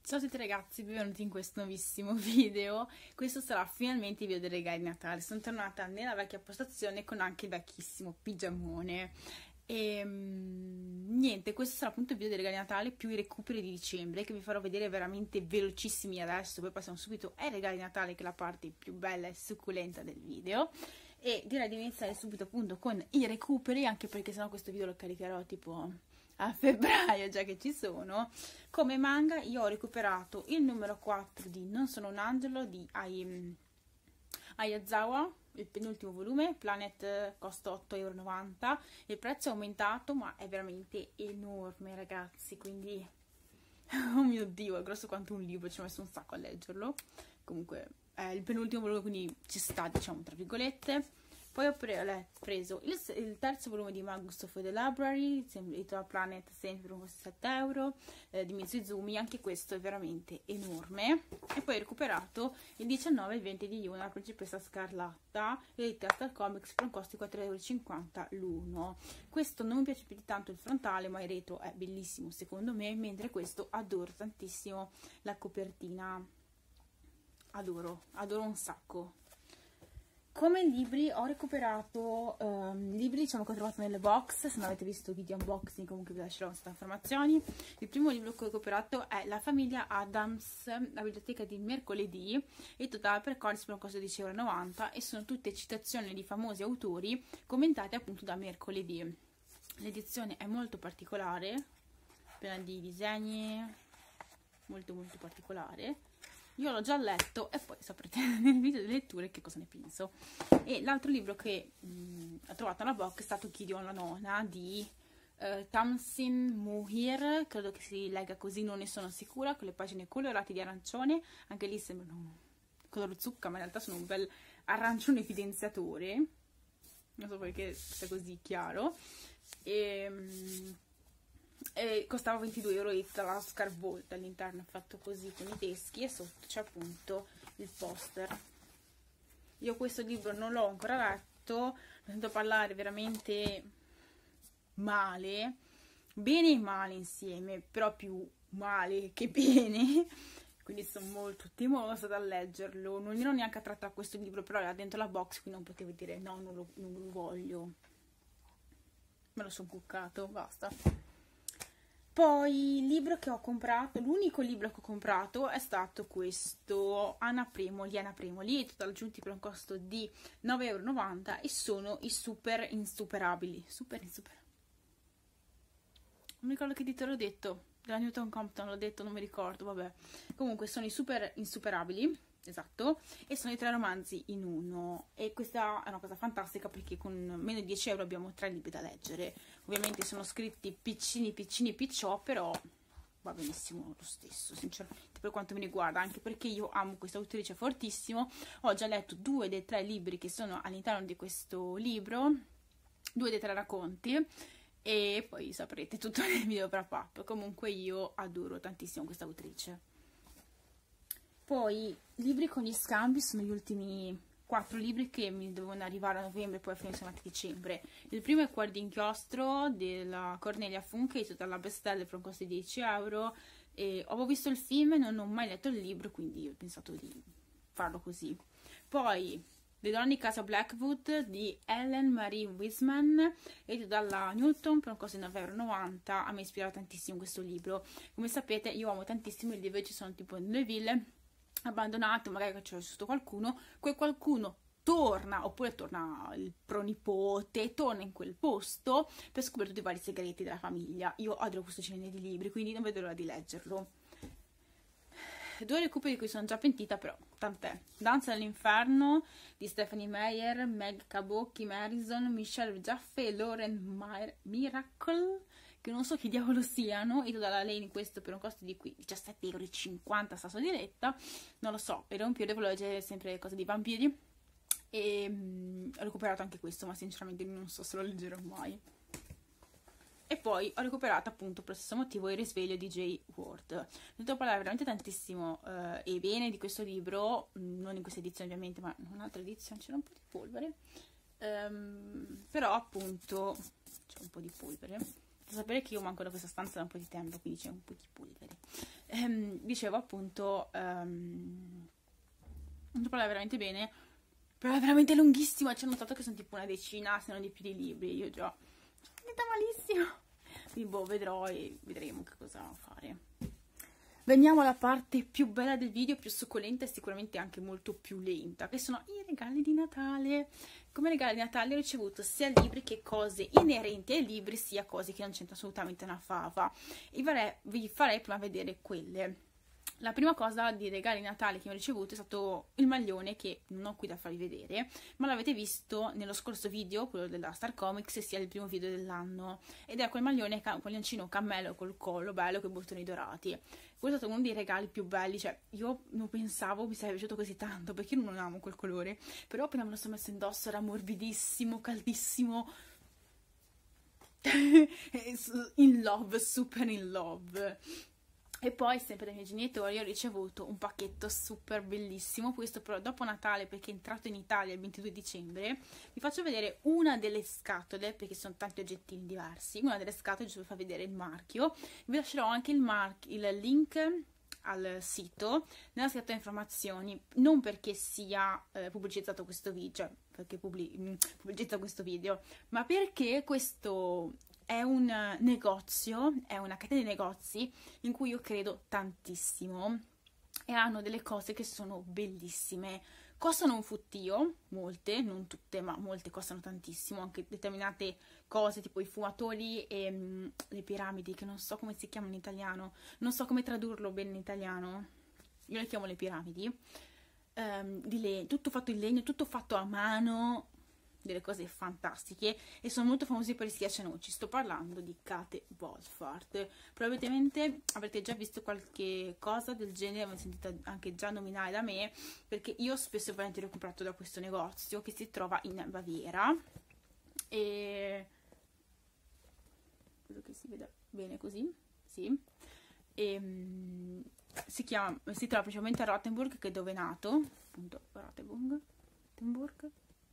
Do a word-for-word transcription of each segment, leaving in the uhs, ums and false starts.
Ciao a tutti ragazzi, benvenuti in questo nuovissimo video. Questo sarà finalmente il video dei regali di Natale. Sono tornata nella vecchia postazione con anche il vecchissimo pigiamone. E niente, questo sarà appunto il video dei regali di Natale più i recuperi di dicembre, che vi farò vedere veramente velocissimi adesso. Poi passiamo subito ai regali di Natale, che è la parte più bella e succulenta del video. E direi di iniziare subito appunto con i recuperi, anche perché sennò questo video lo caricherò tipo a febbraio, già che ci sono. Come manga io ho recuperato il numero quattro di Non sono un angelo di Ai, Ayazawa, il penultimo volume. Planet costa otto e novanta euro. Il prezzo è aumentato, ma è veramente enorme ragazzi, quindi oh mio dio, è grosso quanto un libro, ci ho messo un sacco a leggerlo. Comunque è il penultimo volume, quindi ci sta, diciamo, tra virgolette. Poi ho pre preso il, il terzo volume di Magus of the Library, Little Planet, sempre per sette euro, eh, di Mizuzumi. Anche questo è veramente enorme. E poi ho recuperato il diciannove e il venti di Yuna, la principessa scarlatta, e il Testa Comics per un costo di quattro e cinquanta euro l'uno. Questo non mi piace più di tanto il frontale, ma il retro è bellissimo secondo me, mentre questo adoro tantissimo la copertina. Adoro, adoro un sacco. Come libri ho recuperato um, libri, diciamo, che ho trovato nelle box. Se non avete visto il video unboxing, comunque vi lascerò queste informazioni. Il primo libro che ho recuperato è La famiglia Addams, la biblioteca di mercoledì, e totale per Coris per un costo di dieci e novanta euro, e sono tutte citazioni di famosi autori commentate appunto da mercoledì. L'edizione è molto particolare, piena di disegni, molto molto particolare. Io l'ho già letto e poi saprete nel video delle letture che cosa ne penso. E l'altro libro che mh, ho trovato nella box è stato Gideon la nona di uh, Tamsin Muhir, credo che si legga così, non ne sono sicura, con le pagine colorate di arancione. Anche lì sembrano color zucca, ma in realtà sono un bel arancione evidenziatore, non so perché sia così chiaro. E... Mh, E costava ventidue euro, e tra la scarvolta all'interno è fatto così con i teschi, e sotto c'è appunto il poster. Io questo libro non l'ho ancora letto, ho sentito parlare veramente male, bene e male insieme, però più male che bene, quindi sono molto timosa dal leggerlo. Non ero neanche attratta a questo libro, però era dentro la box, quindi non potevo dire no, non lo, non lo voglio, me lo sono cuccato, basta. Poi il libro che ho comprato, l'unico libro che ho comprato è stato questo, Anna Premoli, Anna Premoli, e totali aggiunti per un costo di nove e novanta euro, e sono i super insuperabili. Super insuperabili. Non mi ricordo che titolo ho detto, della Newton Compton l'ho detto, non mi ricordo, vabbè. Comunque sono i super insuperabili, esatto, e sono i tre romanzi in uno, e questa è una cosa fantastica perché con meno di dieci euro abbiamo tre libri da leggere. Ovviamente sono scritti piccini piccini picciò, però va benissimo lo stesso, sinceramente, per quanto mi riguarda, anche perché io amo questa autrice fortissimo. Ho già letto due dei tre libri che sono all'interno di questo libro, due dei tre racconti, e poi saprete tutto nel video per fatto. Comunque io adoro tantissimo questa autrice. Poi libri con gli scambi sono gli ultimi quattro libri che mi dovevano arrivare a novembre, poi a fine sono arrivati a dicembre. Il primo è Cuori d'inchiostro della Cornelia Funke, dalla bestseller per un costo di dieci euro. E avevo visto il film e non ho mai letto il libro, quindi ho pensato di farlo così. Poi Le donne di casa Blackwood di Ellen Marie Wiseman, edito dalla Newton per un costo di nove e novanta euro. A me ispira tantissimo questo libro. Come sapete io amo tantissimo i libri che ci sono tipo nelle ville abbandonato, magari che c'è vissuto qualcuno, quel qualcuno torna, oppure torna il pronipote, torna in quel posto per scoprire tutti i vari segreti della famiglia. Io adoro questo genere di libri, quindi non vedo l'ora di leggerlo. Due recuperi di cui sono già pentita, però tant'è. Danza all'inferno di Stephanie Meyer, Meg Cabot, Kim Harrison, Michelle Jaffe e Lauren Miracle, che non so chi diavolo siano, e dalla Lane questo per un costo di qui diciassette e cinquanta euro, sta su diretta, non lo so, era un periodo, volevo leggere sempre cose di vampiri, e um, ho recuperato anche questo, ma sinceramente non so se lo leggerò mai. E poi ho recuperato appunto per lo stesso motivo Il risveglio di Jay Ward. Ho detto parlare veramente tantissimo uh, e bene di questo libro, non in questa edizione ovviamente, ma in un'altra edizione c'era un po' di polvere, um, però appunto c'è un po' di polvere. Sapere che io manco da questa stanza da un po' di tempo, quindi c'è un po' di polvere. Ehm, dicevo appunto, um, non so parlare veramente bene, però è veramente lunghissimo, ci ho notato che sono tipo una decina, se non di più di libri, io già sono finita malissimo. Quindi boh, vedrò e vedremo che cosa fare. Veniamo alla parte più bella del video, più succulenta e sicuramente anche molto più lenta, che sono i regali di Natale. Come regali di Natale ho ricevuto sia libri che cose inerenti ai libri, sia cose che non c'entra assolutamente una fava. E vorrei, vi farei prima vedere quelle. La prima cosa di regali di Natale che ho ricevuto è stato il maglione, che non ho qui da farvi vedere, ma l'avete visto nello scorso video, quello della Star Comics, sia il primo video dell'anno, ed è quel maglione, quel maglioncino cammello col collo bello con i bottoni dorati. Questo è stato uno dei regali più belli, cioè io non pensavo mi sarebbe piaciuto così tanto, perché io non amo quel colore, però appena me lo sono messo indosso era morbidissimo, caldissimo, in love, super in love. E poi, sempre dai miei genitori, ho ricevuto un pacchetto super bellissimo, questo però dopo Natale, perché è entrato in Italia il ventidue dicembre. Vi faccio vedere una delle scatole, perché sono tanti oggettini diversi, una delle scatole, giusto per far vedere il marchio. Vi lascerò anche il, mar- il link al sito nella scatola informazioni, non perché sia eh, pubblicizzato questo video, cioè perché pubblic- pubblicizza questo video, ma perché questo è un negozio, è una catena di negozi in cui io credo tantissimo e hanno delle cose che sono bellissime. Costano un fottio, molte, non tutte, ma molte costano tantissimo, anche determinate cose tipo i fumatori e um, le piramidi, che non so come si chiamano in italiano, non so come tradurlo bene in italiano, io le chiamo le piramidi, um, di legno, tutto fatto in legno, tutto fatto a mano, delle cose fantastiche, e sono molto famosi per i schiaccianoci. Sto parlando di Kate Wolfart. Probabilmente avrete già visto qualche cosa del genere, avete sentito anche già nominare da me, perché io spesso e volentieri ho comprato da questo negozio che si trova in Baviera, e credo che si veda bene così, sì. E, um, si chiama, si trova principalmente a Rottenburg, che è dove è nato, appunto Rottenburg, Rottenburg.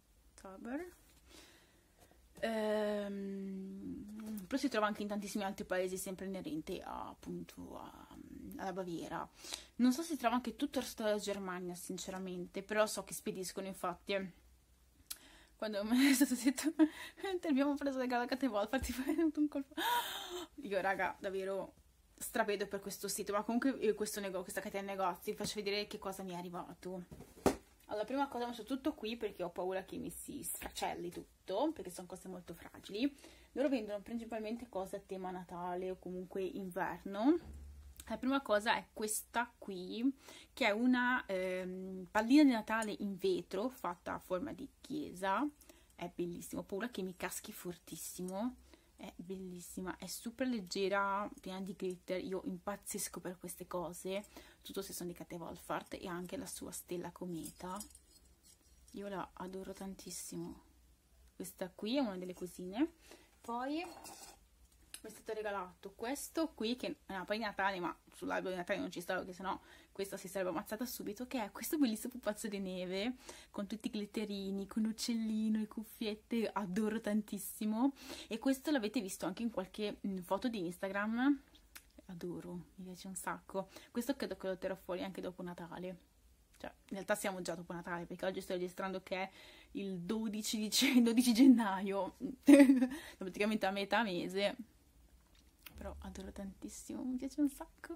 Ehm, però si trova anche in tantissimi altri paesi, sempre inerenti a, appunto a, alla Baviera. Non so se si trova anche tutto il resto della Germania, sinceramente, però so che spediscono. Infatti quando mi è stato detto ti abbiamo preso le Galacate Wolfart, ti fai un colpo, io raga davvero stravedo per questo sito, ma comunque io questo nego- questa catena di negozi vi faccio vedere che cosa mi è arrivato. Allora, prima cosa ho messo tutto qui perché ho paura che mi si sfracelli tutto, perché sono cose molto fragili. Loro vendono principalmente cose a tema Natale o comunque inverno. La prima cosa è questa qui, che è una ehm, pallina di Natale in vetro fatta a forma di chiesa. È bellissimo, ho paura che mi caschi fortissimo. È bellissima, è super leggera, piena di glitter. Io impazzisco per queste cose, tutto se sono di Kate Wolfart, e anche la sua stella cometa. Io la adoro tantissimo. Questa qui è una delle cosine. Poi mi è stato regalato questo qui, che è una palla di Natale, ma sull'albero di Natale non ci sta, perché sennò questa si sarebbe ammazzata subito, che è questo bellissimo pupazzo di neve con tutti i glitterini, con l'uccellino, le cuffiette, adoro tantissimo. E questo l'avete visto anche in qualche foto di Instagram, adoro, mi piace un sacco. Questo credo che lo terrò fuori anche dopo Natale, cioè in realtà siamo già dopo Natale, perché oggi sto registrando che è il dodici, dicembre, dodici gennaio, praticamente a metà mese. Però adoro tantissimo, mi piace un sacco,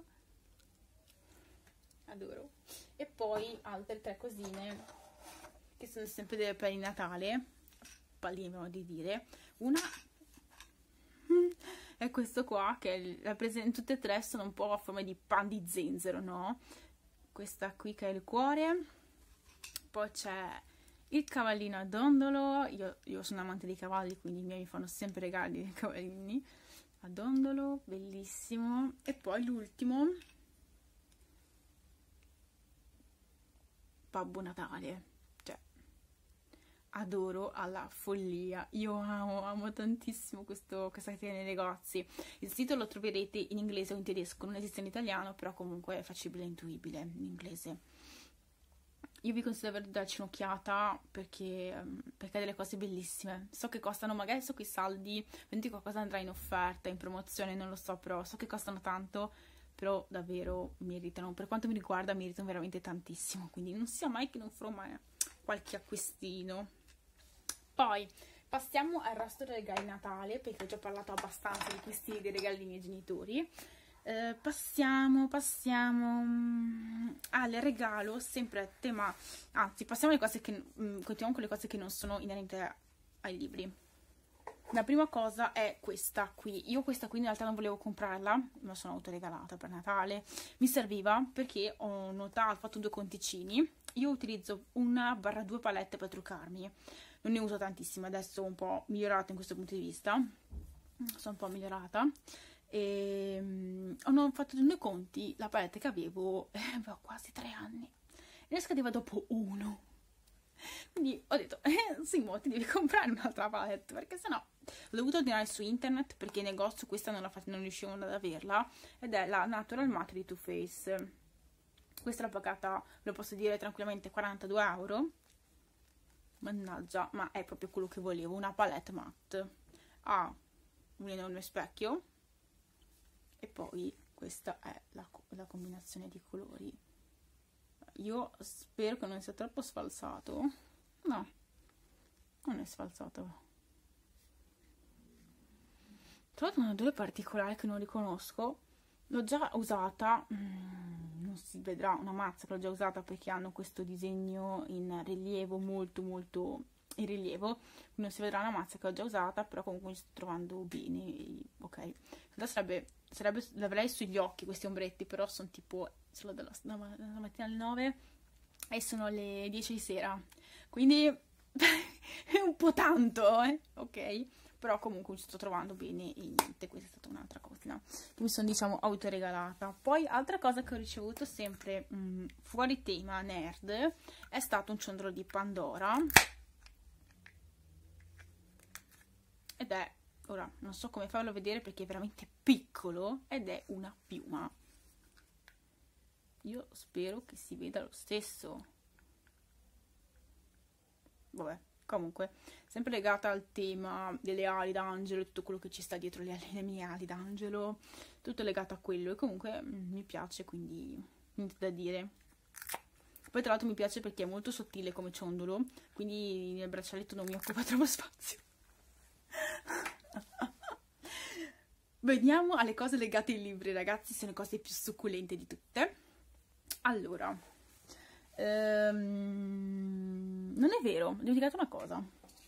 adoro. E poi altre tre cosine che sono sempre delle palline di Natale, palline modo di dire. Una è questo qua, che rappresenta, tutte e tre sono un po' a forma di pan di zenzero, no? Questa qui che è il cuore, poi c'è il cavallino a dondolo. Io, io sono amante dei cavalli, quindi i miei mi fanno sempre regali dei cavallini a dondolo, bellissimo. E poi l'ultimo, Babbo Natale, cioè adoro alla follia, io amo, amo tantissimo questo, questa catena di negozi. Il sito lo troverete in inglese o in tedesco, non esiste in italiano, però comunque è facile e intuibile in inglese. Io vi consiglio di darci un'occhiata perché, perché ha delle cose bellissime. So che costano, magari so che i saldi, quindi qualcosa andrà in offerta, in promozione, non lo so, però so che costano tanto, però davvero meritano, per quanto mi riguarda meritano veramente tantissimo, quindi non sia mai che non farò mai qualche acquistino. Poi passiamo al resto dei regali di Natale, perché ho già parlato abbastanza di questi dei regali dei miei genitori. Eh, passiamo, passiamo mm, al regalo sempre a tema, anzi passiamo alle cose che, mm, continuiamo con le cose che non sono inerenti ai libri. La prima cosa è questa qui. Io questa qui in realtà non volevo comprarla, me la sono autoregalata per Natale. Mi serviva perché ho notato, ho fatto due conticini. Io utilizzo una barra due palette per truccarmi. Non ne uso tantissime, adesso ho un po' migliorato in questo punto di vista. Sono un po' migliorata. E um, ho fatto due conti, la palette che avevo eh, avevo quasi tre anni. E ne scadeva dopo uno. Quindi ho detto, eh, Simo, ti devi comprare un'altra palette, perché sennò l'ho dovuto ordinare su internet, perché in negozio questa non, la fate, non riuscivo ad averla, ed è la Natural Matte di Too Faced. Questa l'ho pagata, lo posso dire tranquillamente, quarantadue euro. Mannaggia, ma è proprio quello che volevo, una palette matte. Ha un enorme specchio e poi questa è la, la combinazione di colori. Io spero che non sia troppo sfalsato. No, non è sfalsato. Tra l'altro una delle particolari che non riconosco. L'ho già usata, mm, non si vedrà una mazza che l'ho già usata, perché hanno questo disegno in rilievo, molto molto in rilievo, quindi non si vedrà una mazza che ho già usata, però comunque mi sto trovando bene, ok. Adesso sarebbe, sarebbe, l'avrei sugli occhi questi ombretti, però sono tipo solo dalla, dalla mattina alle nove e sono le dieci di sera, quindi è un po' tanto, eh? Ok? Però comunque mi sto trovando bene e niente, questa è stata un'altra cosa che mi sono, diciamo, autoregalata. Poi altra cosa che ho ricevuto sempre mh, fuori tema nerd è stato un ciondolo di Pandora, ed è, ora non so come farlo vedere perché è veramente piccolo, ed è una piuma. Io spero che si veda lo stesso. Vabbè, comunque, sempre legata al tema delle ali d'angelo, tutto quello che ci sta dietro le, le mie ali d'angelo, tutto legato a quello, e comunque mm, mi piace, quindi niente da dire. Poi tra l'altro mi piace perché è molto sottile come ciondolo, quindi nel braccialetto non mi occupa troppo spazio. Veniamo alle cose legate ai libri, ragazzi, sono le cose più succulente di tutte. Allora, um, non è vero, ho dimenticato una cosa.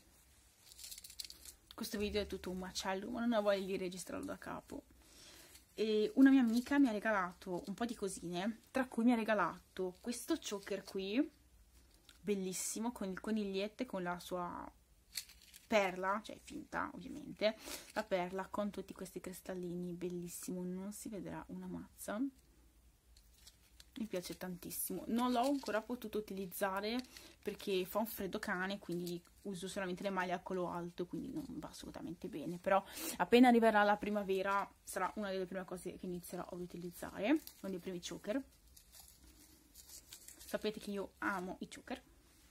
Questo video è tutto un macello, ma non ho voglia di registrarlo da capo. E una mia amica mi ha regalato un po' di cosine, tra cui mi ha regalato questo choker qui, bellissimo, con il coniglietto e con la sua perla, cioè finta ovviamente, la perla con tutti questi cristallini, bellissimo, non si vedrà una mazza. Mi piace tantissimo, non l'ho ancora potuto utilizzare perché fa un freddo cane, quindi uso solamente le maglie a collo alto, quindi non va assolutamente bene, però appena arriverà la primavera sarà una delle prime cose che inizierò ad utilizzare, uno dei primi choker. Sapete che io amo i choker.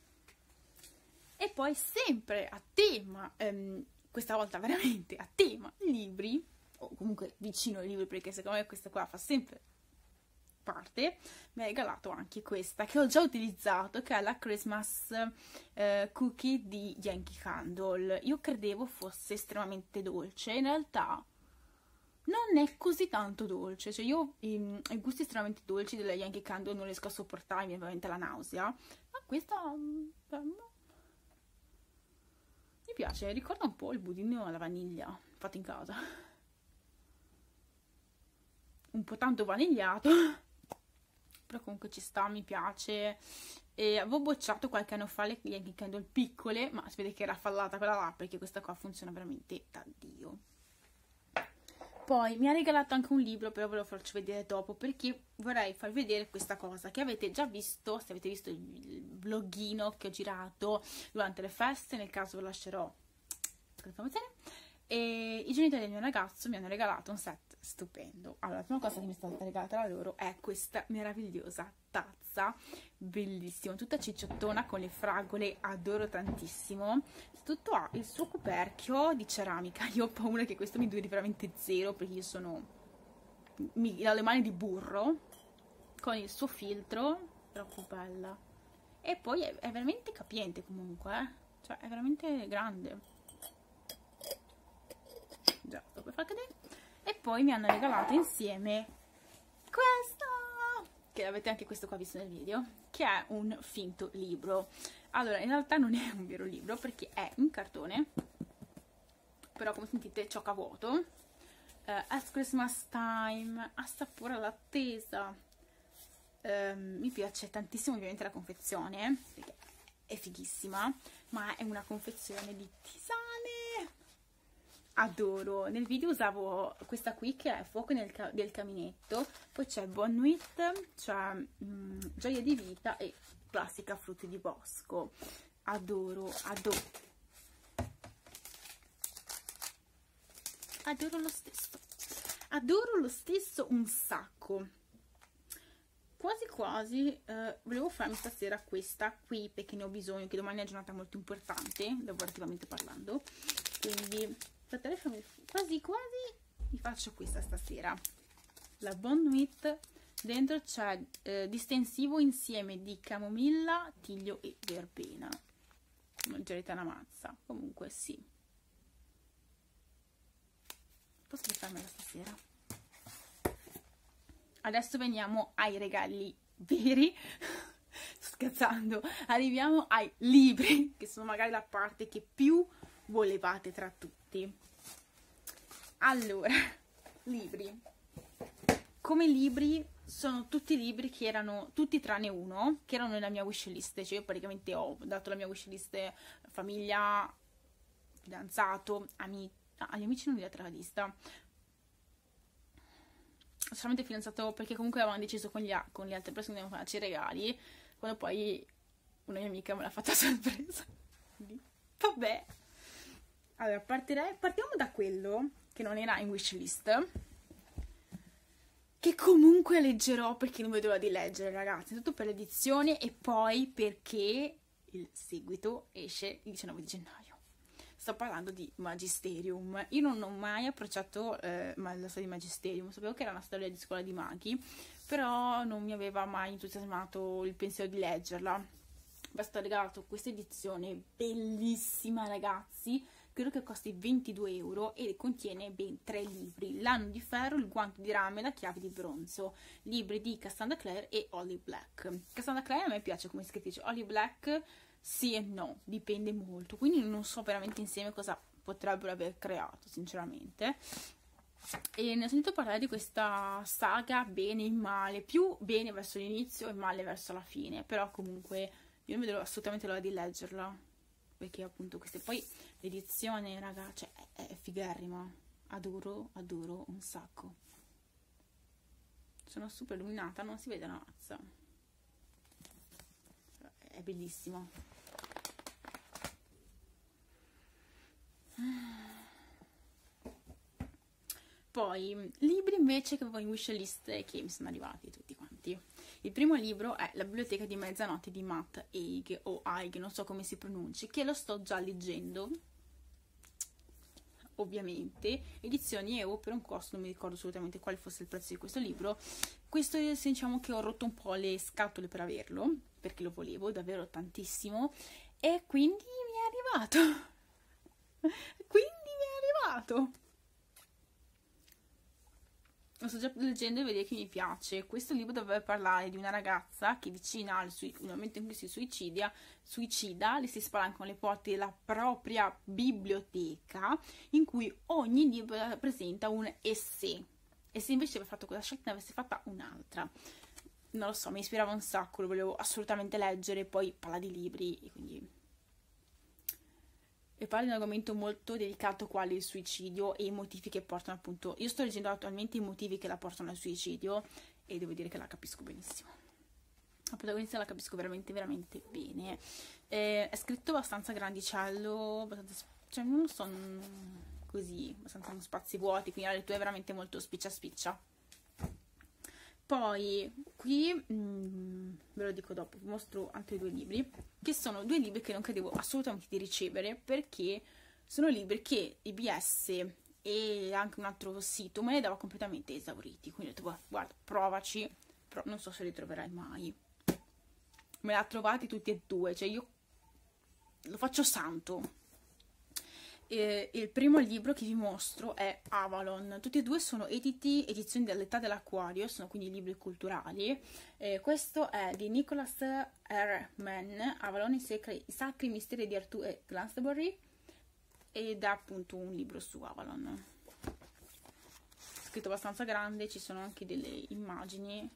E poi sempre a tema, ehm, questa volta veramente a tema libri, o comunque vicino ai libri, perché secondo me questa qua fa sempre parte, mi ha regalato anche questa che ho già utilizzato, che è la Christmas eh, Cookie di Yankee Candle. Io credevo fosse estremamente dolce, in realtà non è così tanto dolce, cioè io i, i gusti estremamente dolci della Yankee Candle non riesco a sopportare, mi viene veramente la nausea, ma questa um, mi piace, ricorda un po' il budino alla vaniglia fatto in casa, un po' tanto vanigliato, però comunque ci sta, mi piace. E avevo bocciato qualche anno fa le Yankee Candle piccole, ma si vede che era fallata quella là, perché questa qua funziona veramente da Dio. Poi mi ha regalato anche un libro, però ve lo faccio vedere dopo, perché vorrei farvi vedere questa cosa che avete già visto, se avete visto il vloghino che ho girato durante le feste, nel caso ve lo lascerò. E i genitori del mio ragazzo mi hanno regalato un set stupendo. Allora, la prima cosa che mi è stata regalata da loro è questa meravigliosa tazza, bellissima, tutta cicciottona con le fragole, adoro tantissimo. Tutto ha il suo coperchio di ceramica. Io ho paura che questo mi duri veramente zero, perché io sono mi ha le mani di burro, con il suo filtro, troppo bella. E poi è, è veramente capiente comunque, eh? Cioè è veramente grande. Già, dopo far cadere. E poi mi hanno regalato insieme questo, che avete anche questo qua visto nel video, che è un finto libro. Allora, in realtà non è un vero libro perché è in cartone, però come sentite ciocca vuoto. uh, As Christmas Time, assapora l'attesa. um, mi piace tantissimo ovviamente la confezione perché è fighissima, ma è una confezione di tisane, adoro. Nel video usavo questa qui che è fuoco nel ca del caminetto, poi c'è Bon Nuit, c'è mm, gioia di vita e classica frutti di bosco. Adoro, adoro, adoro lo stesso, adoro lo stesso un sacco. Quasi quasi eh, volevo farmi stasera questa qui perché ne ho bisogno, che domani è una giornata molto importante lavorativamente parlando, quindi quasi quasi mi faccio questa stasera, la Bon Nuit. Dentro c'è eh, distensivo insieme di camomilla, tiglio e verbena. Mangerete una mazza, comunque sì, posso farmela stasera. Adesso veniamo ai regali veri. Sto scherzando. Arriviamo ai libri, che sono magari la parte che più volevate tra tutti. Allora, libri. Come libri sono tutti libri che erano, tutti tranne uno, che erano nella mia wishlist. Cioè io praticamente ho dato la mia wishlist famiglia, fidanzato, amici. Agli amici non li ho data la lista. Solamente fidanzato perché comunque avevamo deciso con, gli, con le altre persone che dovevano farci i regali, quando poi una mia amica me l'ha fatta sorpresa. Quindi, vabbè. Allora, partirei, partiamo da quello che non era in wishlist, che comunque leggerò perché non vedo l'ora di leggere, ragazzi. Tutto per l'edizione e poi perché il seguito esce il diciannove di gennaio. Sto parlando di Magisterium. Io non ho mai approcciato eh, la storia di Magisterium, sapevo che era una storia di scuola di maghi, però non mi aveva mai entusiasmato il pensiero di leggerla. Mi è stato regalato questa edizione bellissima, ragazzi, credo che costi ventidue euro e contiene ben tre libri: L'anno di ferro, Il guanto di rame e La chiave di bronzo, libri di Cassandra Clare e Holly Black. Cassandra Clare a me piace come scrittrice, Holly Black sì e no, dipende molto, quindi non so veramente insieme cosa potrebbero aver creato, sinceramente. E ne ho sentito parlare di questa saga bene e male, più bene verso l'inizio e male verso la fine, però comunque io non vedo assolutamente l'ora di leggerla, perché appunto queste, poi l'edizione, raga, cioè è, è figherrima, adoro, adoro un sacco. Sono super illuminata, non si vede una mazza, è bellissimo. Poi libri invece che avevo in wishlist e che mi sono arrivati tutti quanti. Il primo libro è La biblioteca di mezzanotte di Matt Haig, o Haig, non so come si pronunci, che lo sto già leggendo, ovviamente, edizioni E U per un costo, non mi ricordo assolutamente quale fosse il prezzo di questo libro. Questo diciamo che ho rotto un po' le scatole per averlo, perché lo volevo davvero tantissimo, e quindi mi è arrivato. Quindi mi è arrivato. Lo sto già leggendo e vedete che mi piace. Questo libro dovrebbe parlare di una ragazza che vicina al nel momento in cui si suicida, suicida, le si spalancano le porte della propria biblioteca, in cui ogni libro rappresenta un essè. E se invece avesse fatto quella scelta ne avesse fatta un'altra. Non lo so, mi ispirava un sacco, lo volevo assolutamente leggere. Poi parla di libri e quindi... e parla di un argomento molto delicato quale il suicidio e i motivi che portano appunto... Io sto leggendo attualmente i motivi che la portano al suicidio e devo dire che la capisco benissimo. La protagonista la capisco veramente veramente bene. Eh, è scritto abbastanza grandicello, abbastanza, cioè non lo so, così, abbastanza spazi vuoti, quindi la lettura è veramente molto spiccia spiccia. Poi qui, mh, ve lo dico dopo, vi mostro altri due libri, che sono due libri che non credevo assolutamente di ricevere, perché sono libri che I B S e e anche un altro sito me li dava completamente esauriti, quindi ho detto guarda, guarda provaci, però non so se li troverai mai. Me li ha trovati tutti e due, cioè io lo faccio santo. E il primo libro che vi mostro è Avalon. Tutti e due sono editi, edizioni dell'età dell'acquario, sono quindi libri culturali. Eh, questo è di Nicholas R. Mann, Avalon, i, secri, i sacri misteri di Arthur e Glastonbury, ed è appunto un libro su Avalon. Scritto abbastanza grande, ci sono anche delle immagini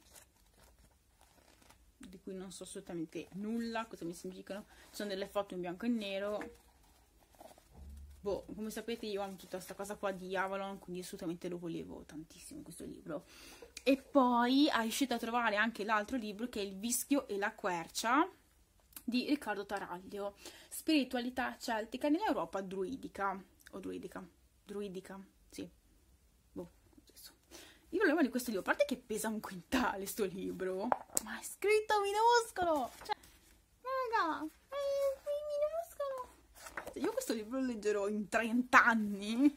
di cui non so assolutamente nulla, cosa mi significano. Ci sono delle foto in bianco e nero. Boh, come sapete io amo tutta questa cosa qua di Avalon, quindi assolutamente lo volevo tantissimo questo libro. E poi è riuscito a trovare anche l'altro libro che è Il Vischio e la Quercia di Riccardo Taraglio, spiritualità celtica nell'Europa druidica, o druidica, druidica, sì, boh, adesso. Il problema di questo libro, a parte che pesa un quintale sto libro, ma è scritto minuscolo, cioè, raga, io questo libro lo leggerò in trenta anni.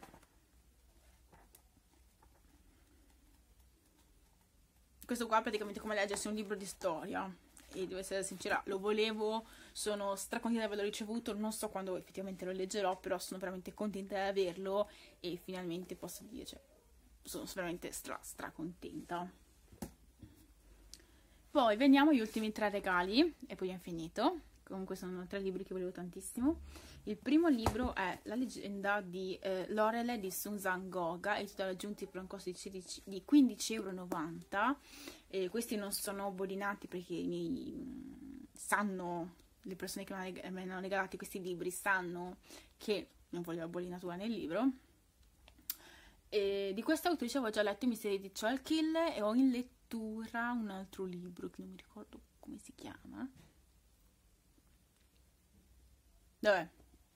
Questo qua è praticamente come leggersi un libro di storia. E devo essere sincera, lo volevo, sono stracontenta di averlo ricevuto, non so quando effettivamente lo leggerò, però sono veramente contenta di averlo e finalmente posso dire, cioè, sono veramente stra, stra contenta. Poi veniamo agli ultimi tre regali e poi abbiamo finito. Comunque sono tre libri che volevo tantissimo. Il primo libro è La leggenda di eh, Lorelei di Susan Goga, e titoli aggiunti per un costo di, di quindici e novanta euro. E questi non sono bollinati perché i miei mh, sanno, le persone che mi hanno regalato questi libri sanno che non voglio la bollinatura nel libro. E di questa autrice avevo già letto I misteri di Joel Kill e ho in lettura un altro libro che non mi ricordo come si chiama. Vabbè,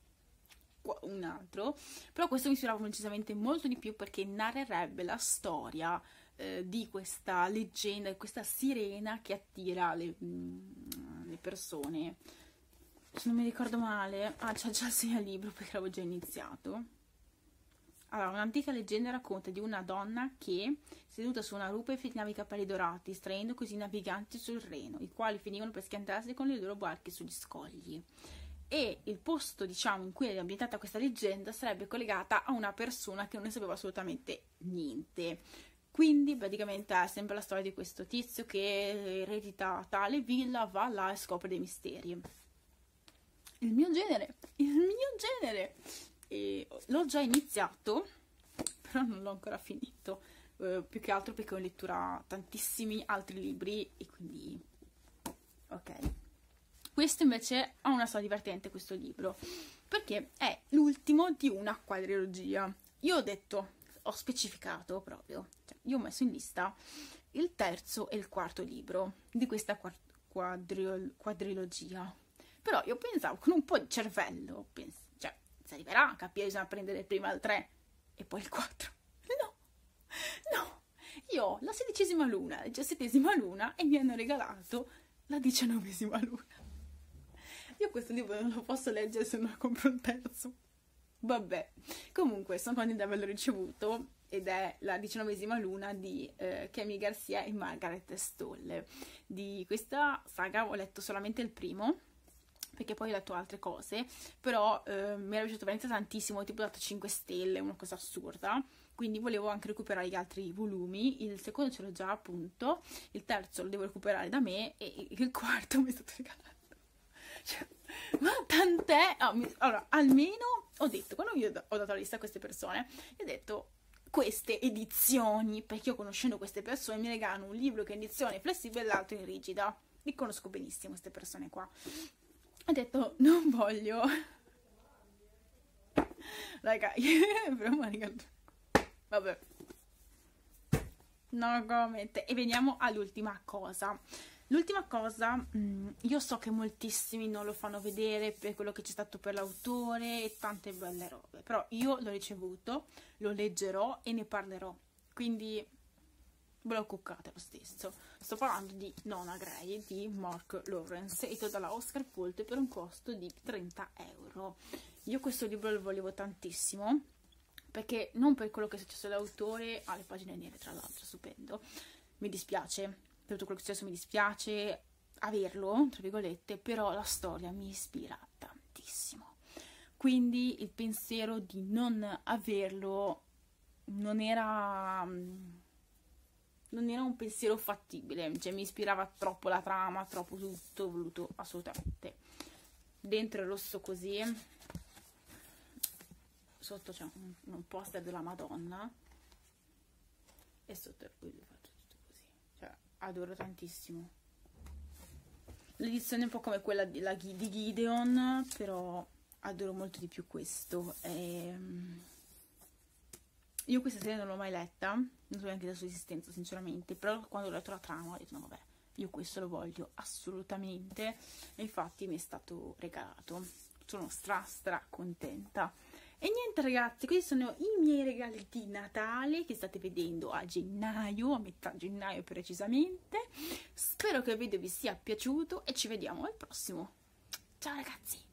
un altro, però questo mi ispirava precisamente molto di più perché narrerebbe la storia eh, di questa leggenda, di questa sirena che attira le, mm, le persone. Se non mi ricordo male, ah, c'è già il segnalibro perché l'avevo già iniziato. Allora, un'antica leggenda racconta di una donna che, seduta su una rupe, pettinava i capelli dorati, estraendo così i naviganti sul Reno, i quali finivano per schiantarsi con le loro barche sugli scogli. E il posto, diciamo, in cui è ambientata questa leggenda sarebbe collegata a una persona che non ne sapeva assolutamente niente. Quindi praticamente è sempre la storia di questo tizio che eredita tale villa, va là e scopre dei misteri. Il mio genere, il mio genere! E l'ho già iniziato, però non l'ho ancora finito, eh, più che altro perché ho in lettura tantissimi altri libri e quindi... ok. Questo invece ha una storia divertente, questo libro, perché è l'ultimo di una quadrilogia. Io ho detto, ho specificato proprio, cioè io ho messo in lista il terzo e il quarto libro di questa quadril quadrilogia. Però io pensavo, con un po' di cervello, pens cioè, si arriverà a capire, bisogna prendere prima il tre e poi il quattro. No, no, io ho la sedicesima luna, la diciassettesima luna e mi hanno regalato la diciannovesima luna. Io questo libro non lo posso leggere se non compro un terzo. Vabbè, comunque sono contenta di averlo ricevuto ed è la diciannovesima luna di eh, Kami Garcia e Margaret Stoll. Di questa saga ho letto solamente il primo, perché poi ho letto altre cose, però eh, mi era piaciuto veramente tantissimo, tipo ho dato cinque stelle, una cosa assurda, quindi volevo anche recuperare gli altri volumi. Il secondo ce l'ho già, appunto, il terzo lo devo recuperare da me e il quarto mi è stato regalato. Cioè, ma tant'è, oh, mi, allora almeno ho detto, quando io ho dato la lista a queste persone, ho detto queste edizioni, perché io conoscendo queste persone mi regalano un libro che è in edizione flessibile e l'altro in rigida, li conosco benissimo queste persone qua. Ho detto non voglio, raga, però mi ha regalato, vabbè, no comment. E veniamo all'ultima cosa. L'ultima cosa, mh, io so che moltissimi non lo fanno vedere per quello che c'è stato per l'autore e tante belle robe, però io l'ho ricevuto, lo leggerò e ne parlerò, quindi ve lo cuccate lo stesso. Sto parlando di Nona Grey di Mark Lawrence, edito dalla Oscar Pulte per un costo di trenta euro. Io questo libro lo volevo tantissimo, perché non per quello che è successo all'autore, ha le pagine nere tra l'altro, stupendo, mi dispiace, per tutto quello che è successo mi dispiace averlo, tra virgolette, però la storia mi ispira tantissimo, quindi il pensiero di non averlo non era, non era un pensiero fattibile, cioè mi ispirava troppo la trama, troppo tutto, voluto assolutamente. Dentro è rosso così, sotto c'è un, un poster della Madonna e sotto poi lo faccio tutto così, cioè adoro tantissimo. L'edizione è un po' come quella di, la, di Gideon, però adoro molto di più questo. E io questa serie non l'ho mai letta, non so neanche la sua esistenza sinceramente, però quando ho letto la trama ho detto no vabbè, io questo lo voglio assolutamente, e infatti mi è stato regalato, sono stra stra contenta. E niente ragazzi, questi sono i miei regali di Natale che state vedendo a gennaio, a metà gennaio precisamente. Spero che il video vi sia piaciuto e ci vediamo al prossimo. Ciao ragazzi!